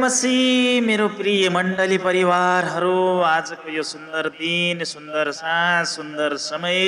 विश्वासी मेरो प्रिय मण्डली परिवारहरू, आजको यो सुन्दर दिन, सुन्दर साँझ, सुन्दर समय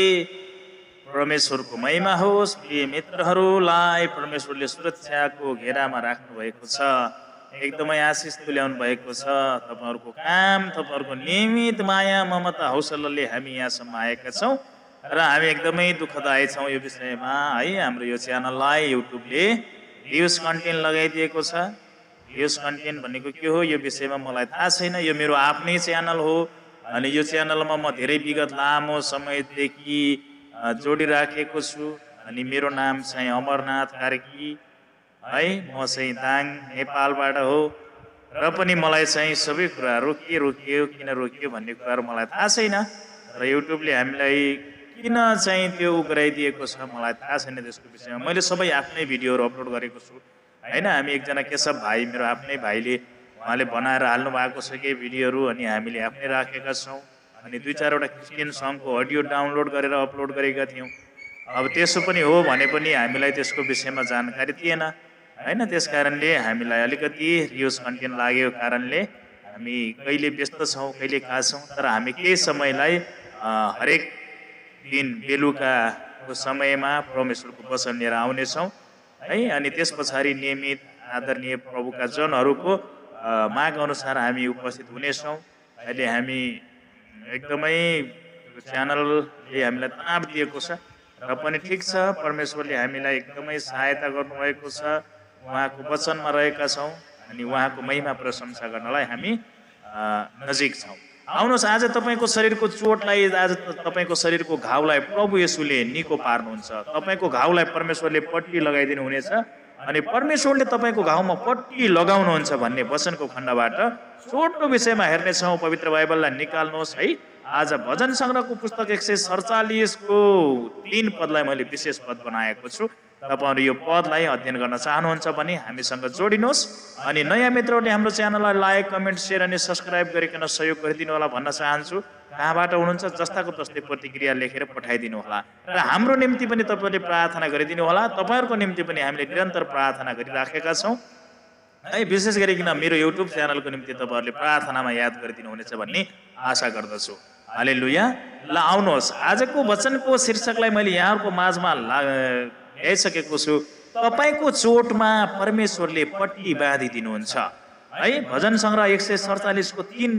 परमेश्वरको महिमा होस्। प्रिय मित्रहरूलाई परमेश्वरले सुरक्षाको घेरामा राख्नु भएको छ, एकदमै आशिष तुल्याउनु भएको छ। तपाईहरुको काम, तपाईहरुको नियमित माया ममता हौसलाले हामी यहाँसम्म आएका छौं र हामी एकदमै दुःखदायी छौं यो विषयमा है। हाम्रो यो च्यानललाई युट्युबले भ्युज कन्टेन्ट लगाइदिएको छ। भ्युज कन्टेन्ट भनेको के हो यो विषयमा मलाई थाहा छैन। यो मेरो आफ्नै च्यानल हो अनि यो च्यानलमा म धेरै विगत लामो समयदेखि जोडिराखेको छु अनि मेरो नाम चाहिँ अमरनाथ कार्की है। म चाहिँ दाङ नेपालबाट हो र पनि मलाई चाहिँ सबै कुराहरू के रोकियो किन रोकियो भन्ने कुराहरू मलाई थाहा छैन र युट्युबले हामीलाई किन चाहिँ त्यो गराइदिएको छ मलाई थाहा छैन। त्यसको विषयमा मैले सबै आफ्नै भिडियोहरू अपलोड गरेको छु हैन। हामी एकजना केशव भाइ, मेरो आफ्नै भाइले उहाँले बनाएर हाल्नु भएको छ के भिडियोहरू अनि हामीले आफ्नै राखेका छौं अनि 2-4 वटा क्रिस्चियन सङको अडियो डाउनलोड गरेर अपलोड गरेका थियौं। अब त्यसो पनि हो भने पनि हामीलाई त्यसको विषयमा जानकारी थिएन हैन। त्यसकारणले हामीलाई अलिकति रियुज कन्टेन्ट लागेको कारणले हामी कहिले व्यस्त छौं कहिले कहाँ छौं, तर हामी केही समयलाई हरेक दिन बेलुकाको समयमा परमेश्वरको वचन लिएर आउने छौं है। अनि त्यसपछि नियमित आदरणीय प्रभुका जनहरूको माग अनुसार हामी उपस्थित हुनेछौं। अहिले हामी एकदमै च्यानलले हामीलाई तनाव दिएको छ र पनि ठिक छ, परमेश्वरले हामीलाई एकदमै सहायता गर्नुभएको छ। उहाँको वचनमा रहेका छौं अनि उहाँको महिमा प्रशंसा गर्नलाई हामी नजिक छौं। आउनुहोस्, आज तपाईको शरीरको चोटलाई, आज तपाईको शरीरको घाउलाई प्रभु येशूले निको पार्नुहुन्छ। तपाईको घाउलाई परमेश्वरले पट्टी लगाइदिनु हुनेछ अनि परमेश्वरले तपाईको घाउमा पट्टी लगाउनुहुन्छ भन्ने वचनको खण्डबाट छोटो विषयमा हेर्नेछौं। पवित्र बाइबललाई निकाल्नुहोस् है। आज भजन संग्रहको पुस्तक 147 को 3 पदलाई मैले विशेष पद बनाएको छु। तपाईहरु यो पदलाई अध्ययन गर्न चाहनुहुन्छ भने हामीसँग जोडिनुहोस् अनि नयाँ मित्रहरूले हाम्रो च्यानललाई लाइक, कमेन्ट, शेयर अनि सब्स्क्राइब गरिकन सहयोग गरिदिनु होला भन्न चाहन्छु। कहाँबाट हुनुहुन्छ जस्ताको तस्तै प्रतिक्रिया लेखेर पठाइदिनु होला र हाम्रो निम्ति पनि तपाईहरुले प्रार्थना गरिदिनु होला। तपाईहरुको निम्ति पनि हामीले निरन्तर प्रार्थना गरिराखेका छौं है। विशेष गरिकन मेरो युट्युब च्यानलको निम्ति तपाईहरुले प्रार्थनामा याद गरिदिनु हुनेछ भन्ने आशा गर्दछु। हालेलुया। ल आउनुहोस्, आजको वचनको शीर्षकलाई मैले यहाँहरुको माझमा ल्याइसकेको छु। तपाईको चोटमा परमेश्वरले पट्टी बाँधिदिनुहुन्छ है। भजन संग्रह 147 को 3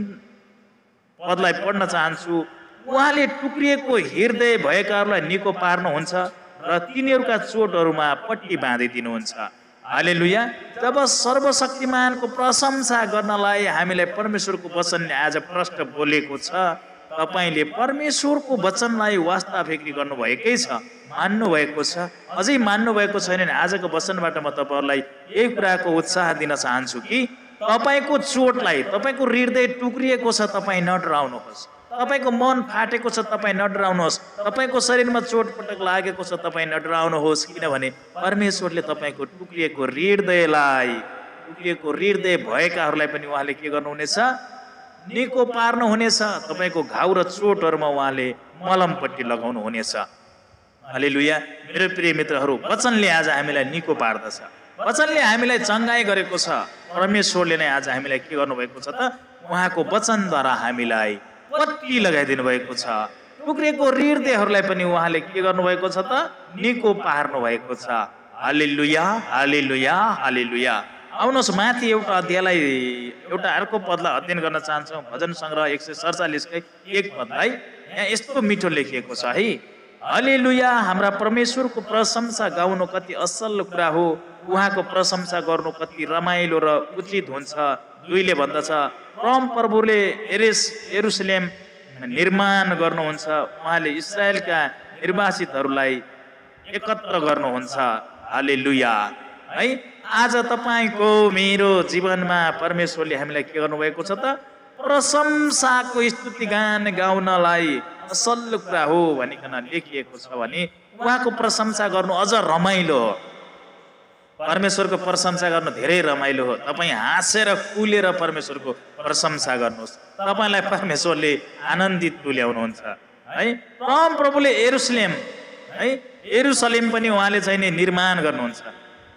पदलाई पढ्न चाहन्छु। उहाँले टुक्रिएको हृदय भएकाहरूलाई निको पार्नुहुन्छ र तिनीहरूका चोटहरूमा पट्टी बाँधिदिनुहुन्छ। हालेलुया। जब सर्वशक्तिमानको प्रशंसा गर्नलाई हामीलाई परमेश्वरको वचनले आज प्रष्ट बोलेको छ, तपाईले परमेश्वरको वचनलाई वास्तविक गर्नुभएकै छ, मान्नु भएको छ। अझै मान्नु भएको छैन भने आजको वचनबाट म तपाईहरुलाई एक कुराको उत्साह दिन चाहन्छु कि तपाईको चोटलाई, तपाईको हृदय टुक्रिएको छ, तपाई नडराउनुहोस्। तपाईको मन फाटेको छ, तपाई नडराउनुहोस्। तपाईको शरीरमा चोटपटक लागेको छ, तपाई नडराउनुहोस्। किनभने परमेश्वरले तपाईको टुक्रिएको हृदयलाई, टुक्रिएको हृदय भएकाहरूलाई पनि उहाँले के गर्नुहुनेछ? निको पार्नु हुनेछ। तपाईको घाउ र चोटहरुमा उहाँले मलमपट्टी लगाउनु हुनेछ। हालेलुया। मेरो प्रिय मित्रहरू, वचनले आज हामीलाई निको पार्दछ, वचनले हामीलाई चंगाई गरेको छ। परमेश्वरले नै आज हामीलाई के गर्नुभएको छ त? उहाँको वचनद्वारा हामीलाई पट्टी लगाइदिनु भएको छ। टुक्रिएको हृदयहरूलाई पनि उहाँले के गर्नुभएको छ त? निको पार्नु भएको छ। हालेलुया, हालेलुया, हालेलुया। आउनुहोस्, माथि एउटा अध्यायलाई, एउटा अर्को पदलाई अध्ययन गर्न चाहन्छौँ। भजन संग्रह 147 कै 1 पदलाई यहाँ यस्तो मिठो लेखिएको छ है। हालेलुया। हाम्रा परमेश्वरको प्रशंसा गाउनु कति असल कुरा हो, उहाँको प्रशंसा गर्नु कति रमाइलो र उचित हुन्छ। 2ले भन्दछ, परम प्रभुले यरुशलेम निर्माण गर्नुहुन्छ, उहाँले इस्राएलका निर्वासितहरूलाई एकत्र गर्नुहुन्छ। हालेलुया है। आज तपाईको मेरो जीवनमा परमेश्वरले हामीलाई के गर्नुभएको छ त? प्रशंसाको स्तुति गान गाउनलाई असल कुरा हो भनिकन लेखिएको छ भने उहाँको प्रशंसा गर्नु अझ रमाइलो हो। परमेश्वरको प्रशंसा गर्नु धेरै रमाइलो हो। तपाई हाँसेर कुलेर परमेश्वरको प्रशंसा गर्नुहोस्, तपाईलाई परमेश्वरले आनन्दित तुल्याउनुहुन्छ है। परम प्रभुले यरुशलेम है, यरुशलेम पनि उहाँले चाहिँ निर्माण गर्नुहुन्छ।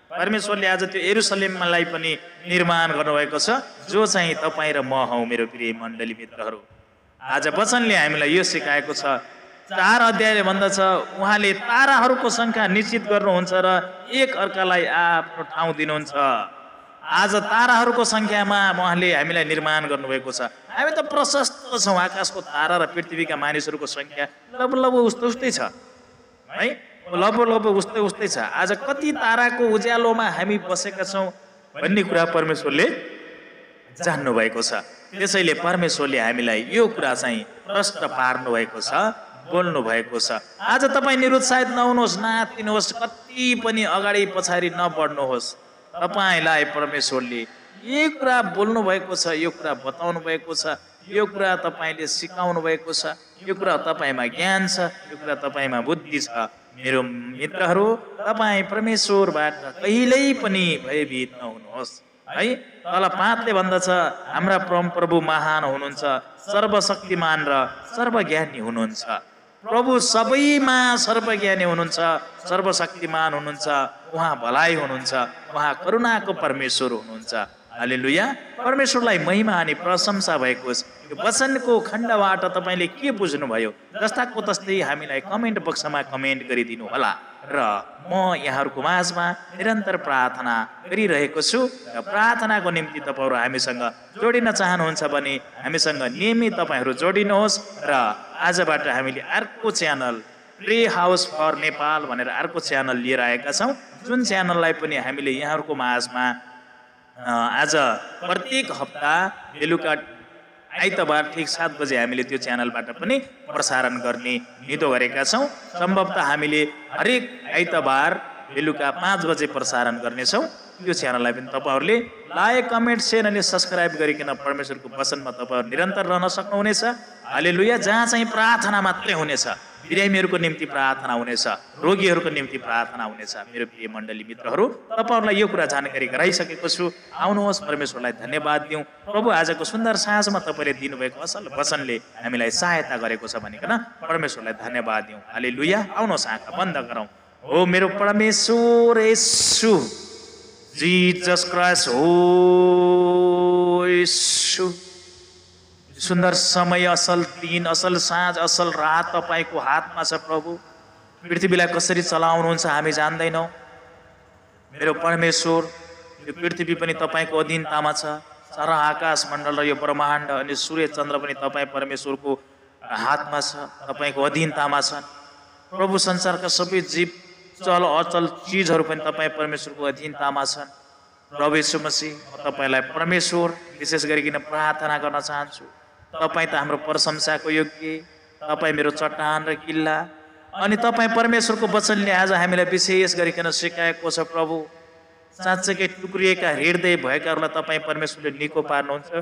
परमेश्वरले आज त्यो यरुशलेमलाई पनि निर्माण गर्नुभएको छ, जो चाहिँ तपाईँ र म हौ मेरो प्रिय मण्डली मित्रहरू। आज वचनले हामीलाई यो सिकाएको छ, 4 अध्यायले भन्दछ उहाँले ताराहरूको सङ्ख्या निश्चित गर्नुहुन्छ र एक अर्कालाई आफ्नो ठाउँ दिनुहुन्छ। आज ताराहरूको सङ्ख्यामा उहाँले हामीलाई निर्माण गर्नुभएको छ। हामी त प्रशस्त छौँ, आकाशको तारा र पृथ्वीका मानिसहरूको सङ्ख्या लगभग उस्तै छ है, लगभग उस्तै छ। आज कति ताराको उज्यालोमा हामी बसेका छौँ भन्ने कुरा परमेश्वरले जान्नु भएको छ। त्यसैले परमेश्वरले हामीलाई यो कुरा चाहिँ प्रश्न पार्नु भएको छ, बोल्नु भएको छ। आज तपाईँ निरुत्साहित नहुनुहोस्, नातिनुहोस्, कति पनि अगाडि पछाडि नबढ्नुहोस्। तपाईँलाई परमेश्वरले यो कुरा बोल्नु भएको छ, यो कुरा बताउनु भएको छ, यो कुरा तपाईँले सिकाउनु भएको छ, यो कुरा तपाईँमा ज्ञान छ, यो कुरा तपाईँमा बुद्धि छ। मेरो मित्रहरू, तपाईँ परमेश्वरबाट कहिल्यै पनि भयभीत नहुनुहोस् है। तल 5ले भन्दछ हाम्रा परमप्रभु महान हुनुहुन्छ, सर्वशक्तिमान र सर्वज्ञानी हुनुहुन्छ। प्रभु सबैमा सर्वज्ञानी हुनुहुन्छ, सर्वशक्तिमान हुनुहुन्छ, उहाँ भलाइ हुनुहुन्छ, उहाँ करुणाको परमेश्वर हुनुहुन्छ। हालेलुया। परमेश्वरलाई महिमा अनि प्रशंसा भएको होस्। यो वचनको खण्डबाट तपाईँले के बुझ्नुभयो, जस्ताको तस्तै हामीलाई कमेन्ट बक्समा कमेन्ट गरिदिनु होला। र म यहाँहरूको माझमा निरन्तर प्रार्थना गरिरहेको छु र प्रार्थनाको निम्ति तपाईँहरू हामीसँग जोडिन चाहनुहुन्छ भने हामीसँग नियमित तपाईँहरू जोडिनुहोस्। र आजबाट हामीले अर्को channel pray house for Nepal भनेर अर्को च्यानल लिएर आएका छौँ, जुन च्यानललाई पनि हामीले यहाँहरूको माझमा आज प्रत्येक हप्ता बेलुका आइतबार ठिक 7 बजे हामीले त्यो च्यानलबाट पनि प्रसारण गर्ने निधो गरेका छौँ। सम्भवतः हामीले हरेक आइतबार बेलुका 5 बजे प्रसारण गर्नेछौँ। त्यो च्यानललाई पनि तपाईँहरूले लाइक, कमेन्ट, सेयर अनि सब्सक्राइब गरिकन परमेश्वरको वचनमा तपाईँहरू निरन्तर रहन सक्नुहुनेछ। हालेलुया। जहाँ चाहिँ प्रार्थना मात्रै हुनेछ, बिरामीहरूको निम्ति प्रार्थना हुनेछ, रोगीहरूको निम्ति प्रार्थना हुनेछ। मेरो प्रिय मण्डली मित्रहरू, तपाईँहरूलाई यो कुरा जानकारी गराइसकेको छु। आउनुहोस्, परमेश्वरलाई धन्यवाद दिउँ। प्रभु आजको सुन्दर साँझमा तपाईँले दिनुभएको असल वचनले हामीलाई सहायता गरेको छ भनिकन परमेश्वरलाई धन्यवाद दिउँ। हालेलुया। आउनुहोस्, आँखा बन्द गरौँ। हो मेरो परमेश्वर येशू, जीसस क्राइस्ट, हो येशू, सुन्दर समय, असल दिन, असल साँझ, असल रात तपाईँको हातमा छ। प्रभु, पृथ्वीलाई कसरी चलाउनुहुन्छ हामी जान्दैनौँ। मेरो परमेश्वर, यो पृथ्वी पनि तपाईँको अधीनतामा छ। सारा आकाश मण्डल र यो ब्रह्माण्ड अनि सूर्य चन्द्र पनि तपाईँ परमेश्वरको हातमा छ, तपाईँको अधीनतामा छन्। प्रभु, संसारका सबै जीव चल अचल चिजहरू पनि तपाईँ परमेश्वरको अधीनतामा छन्। प्रभु येशू मसीह, म तपाईँलाई परमेश्वर विशेष गरिकन प्रार्थना गर्न चाहन्छु। तपाईँ त हाम्रो प्रशंसाको योग्य, तपाईँ मेरो चट्टान र किल्ला, अनि तपाईँ परमेश्वरको वचनले आज हामीलाई विशेष गरिकन सिकाएको छ। प्रभु, साँच्चैकै टुक्रिएका हृदय भएकाहरूलाई तपाईँ परमेश्वरले निको पार्नुहुन्छ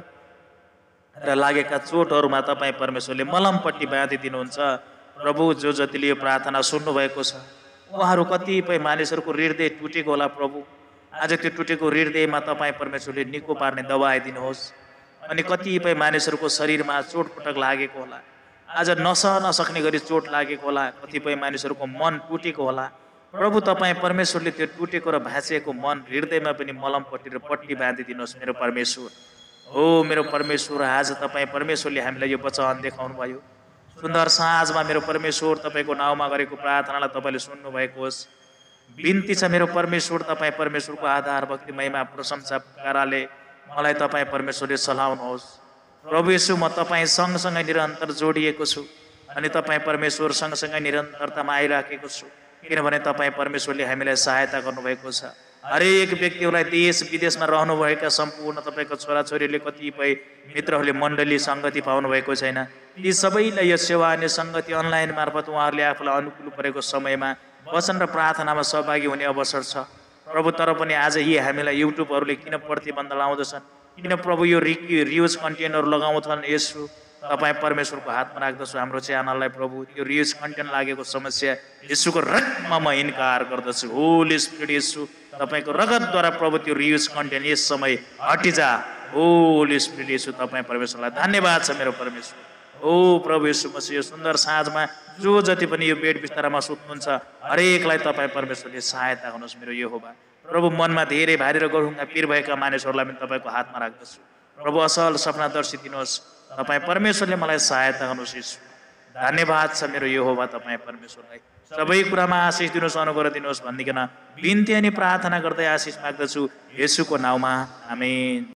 र लागेका चोटहरूमा तपाईँ परमेश्वरले मलमपट्टि बाँधिदिनुहुन्छ। प्रभु, जो जतिले यो प्रार्थना सुन्नुभएको छ, उहाँहरू कतिपय मानिसहरूको हृदय टुटेको होला। प्रभु, आज त्यो टुटेको हृदयमा तपाईँ परमेश्वरले निको पार्ने दबाई दिनुहोस्। अनि कतिपय मानिसहरूको शरीरमा चोटपटक लागेको होला, आज नसहन नसक्ने गरी चोट लागेको होला। कतिपय मानिसहरूको मन टुटेको होला। प्रभु, तपाईँ परमेश्वरले त्यो टुटेको र भाँचिएको मन हृदयमा पनि मलमपट्टि र पट्टी बाँधिदिनुहोस्। मेरो परमेश्वर, हो मेरो परमेश्वर, आज तपाईँ परमेश्वरले हामीलाई यो वचन देखाउनु भयो। सुन्दर साँझमा मेरो परमेश्वर, तपाईँको नाउँमा गरेको प्रार्थनालाई तपाईँले सुन्नुभएको होस्। बिन्ती छ मेरो परमेश्वर, तपाईँ परमेश्वरको आधार, भक्ति, महिमा, प्रशंसा कराले मलाई तपाईँ परमेश्वरले चलाउनुहोस्। प्रभु येशू, म तपाईँ सँगसँगै निरन्तर जोडिएको छु अनि तपाईँ परमेश्वर सँगसँगै निरन्तरतामा आइराखेको छु, किनभने तपाईँ परमेश्वरले हामीलाई सहायता गर्नुभएको छ। हरेक व्यक्तिहरूलाई देश विदेशमा रहनुभएका सम्पूर्ण तपाईँको छोराछोरीले, कतिपय मित्रहरूले मण्डली सङ्गति पाउनुभएको छैन, ती सबैलाई यो सेवा अनि सङ्गति अनलाइन मार्फत उहाँहरूले आफूलाई अनुकूल परेको समयमा वचन र प्रार्थनामा सहभागी हुने अवसर छ। प्रभु, तर पनि आज यी हामीलाई युट्युबहरूले किन प्रतिबन्ध लाउँदछन्, किन प्रभु यो रियुज कन्टेन्टहरू लगाउँछन्? यसो तपाईँ परमेश्वरको हातमा राख्दछु हाम्रो च्यानललाई। प्रभु, त्यो रियुज कन्टेन्ट लागेको समस्या यसुको रगतमा म इन्कार गर्दछु। होली स्पिरिट यसु, तपाईँको रगतद्वारा प्रभु त्यो रियुज कन्टेन्ट यस समय हटिजा। होली स्पिरिट यसु, तपाईँ परमेश्वरलाई धन्यवाद छ। मेरो परमेश्वर, ओ प्रभु येशू मसीह, यो सुन्दर साँझमा जो जति पनि यो बेड बिस्तारामा सुत्नुहुन्छ हरेकलाई तपाईँ परमेश्वरले सहायता गर्नुहोस्। मेरो यहोवा प्रभु मनमा धेरै भारी र गढुङ्गा पीर भएका मानिसहरूलाई पनि तपाईँको हातमा राख्दछु प्रभु असल सपनादर्शी दिनुहोस् तपाईँ परमेश्वरले मलाई सहायता गर्नुहोस् यीशु धन्यवाद छ मेरो यहोवा तपाईँ परमेश्वरलाई सबै कुरामा आशिष दिनुहोस् अनुग्रह दिनुहोस् भनिकन बिन्ती अनि प्रार्थना गर्दै आशिष माग्दछु येशूको नाउँमा आमेन।